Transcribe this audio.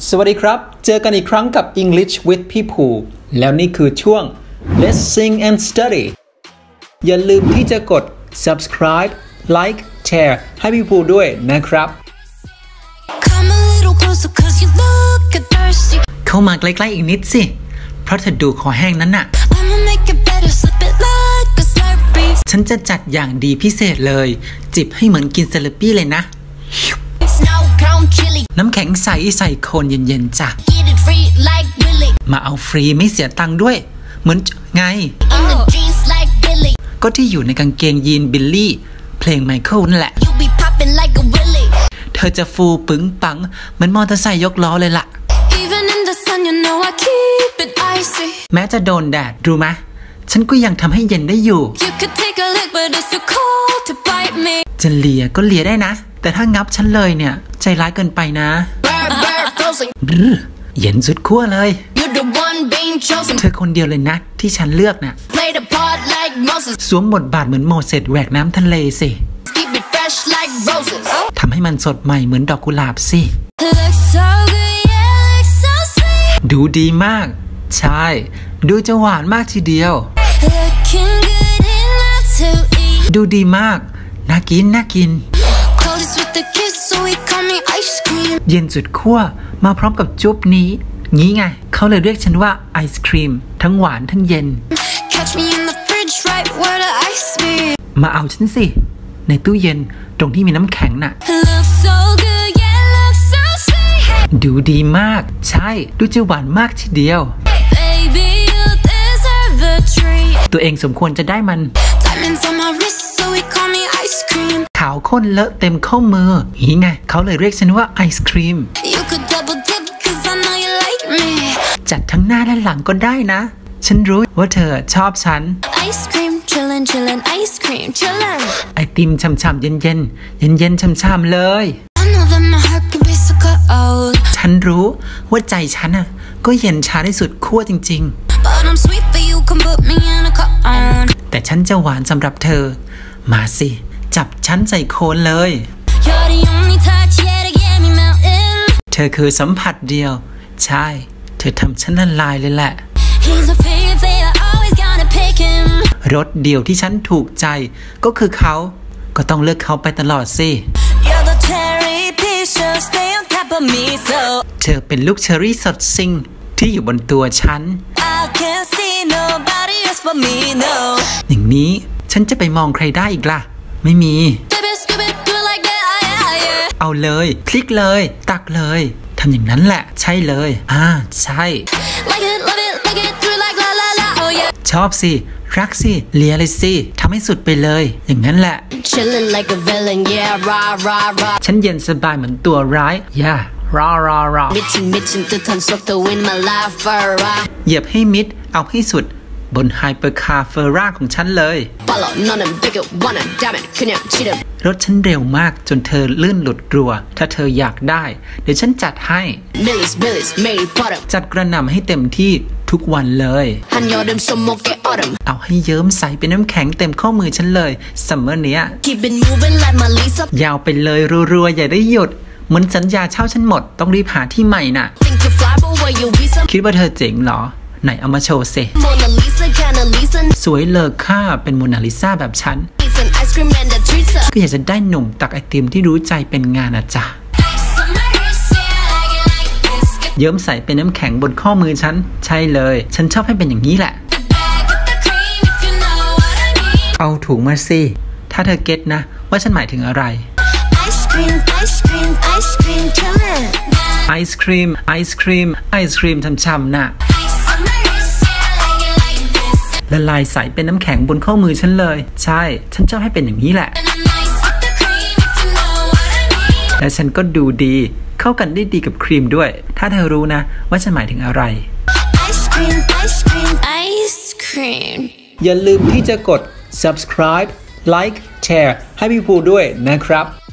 สวัสดีครับเจอกันอีกครั้งกับ English with พี่ภูแล้วนี่คือช่วง Let's Sing and Study อย่าลืมที่จะกด subscribe like share ให้พี่ภูด้วยนะครับเข้ามาใกล้ๆอีกนิดสิเพราะเธอดูคอแห้งนั้นน่ะฉันจะจัดอย่างดีพิเศษเลยจิบให้เหมือนกินเซเลปี้เลยนะน้ำแข็งใสโคนเย็นๆจ้ะมาเอาฟรีไม่เสียตังค์ด้วยเหมือนไงก็ที่อยู่ในกางเกงยีนบิลลี่เพลงไมเคิลนั่นแหละเธอจะฟูปึ้งปังเหมือนมอเตอร์ไซค์ยกล้อเลยล่ะแม้จะโดนแดดรู้ไหมฉันก็ยังทำให้เย็นได้อยู่จะเลียก็เลียได้นะแต่ถ้างับฉันเลยเนี่ยใจร้ายเกินไปนะเย็นสุดขั้วเลยเธอคนเดียวเลยนะที่ฉันเลือกนะสวมบทบาทเหมือนโมเสสแหวกน้ำทะเลสิทำให้มันสดใหม่เหมือนดอกกุหลาบสิดูดีมากใช่ดูจะหวานมากทีเดียวดูดีมากน่ากินเย็นสุดขั้วมาพร้อมกับจุ๊บนี้งี้ไงเขาเลยเรียกฉันว่าไอศครีมทั้งหวานทั้งเย็นมาเอาฉันสิในตู้เย็นตรงที่มีน้ำแข็งน่ะดูดีมากใช่ดูจะหวานมากทีเดียวตัวเองสมควรจะได้มันขาวข้นเลอะเต็มข้อมือนี่ไงเขาเลยเรียกฉันว่าไอศครีมจัดทั้งหน้าและหลังก็ได้นะฉันรู้ว่าเธอชอบฉันไอศครีมไอติมช่ำๆเย็นช่ำๆเลยฉันรู้ว่าใจฉันอ่ะก็เย็นชาที่สุดขั้วจริงๆแต่ฉันจะหวานสำหรับเธอมาสิจับฉันใส่โคนเลยเธอคือสัมผัสเดียวใช่เธอทำฉันละลายเลยแหละรสเดียวที่ฉันถูกใจก็คือเขาก็ต้องเลือกเขาไปตลอดสิเธอเป็นลูกเชอรี่สดซิ่งที่อยู่บนตัวฉันอย่างนี้ฉันจะไปมองใครได้อีกล่ะไม่มีเอาเลยคลิกเลยตักเลยทำอย่างนั้นแหละใช่เลยใช่ชอบสิรักสิเลียเลยสิทำให้สุดไปเลยอย่างนั้นแหละฉันเย็นสบายเหมือนตัวร้ายเหยียบให้มิดเอาให้สุดบนไฮเปอร์คาร์เฟอร่าของฉันเลยรถฉันเร็วมากจนเธอลื่นหลุดรัวถ้าเธออยากได้เดี๋ยวฉันจัดให้จัดกระหน่ำให้เต็มที่ทุกวันเลยเอาให้เยิ้มใสเป็นน้ำแข็งเต็มข้อมือฉันเลยซัมเมอร์เนี้ยยาวไปเลยรัวๆอย่าได้หยุดเหมือนสัญญาเช่าฉันหมดต้องรีบหาที่ใหม่น่ะคิดว่าเธอเจ๋งเหรอไหนเอามาโชว์สิสวยเลอค่าเป็นโมนาลิซาแบบฉันก็อยากจะได้หนุ่มตักไอติมที่รู้ใจเป็นงานนะจ๊ะเยิ้มใสเป็นน้ำแข็งบนข้อมือฉันใช่เลยฉันชอบให้เป็นอย่างนี้แหละเอาถุงมาสิถ้าเธอเก็ตนะว่าฉันหมายถึงอะไรไอศครีมช่ำๆน่ะละลายใสเป็นน้ำแข็งบนข้อมือฉันเลยใช่ฉันชอบให้เป็นอย่างนี้แหละและฉันก็ดูดีเข้ากันได้ดีกับครีมด้วยถ้าเธอรู้นะว่าฉันหมายถึงอะไรอย่าลืมที่จะกด subscribe like share ให้พี่ภูด้วยนะครับ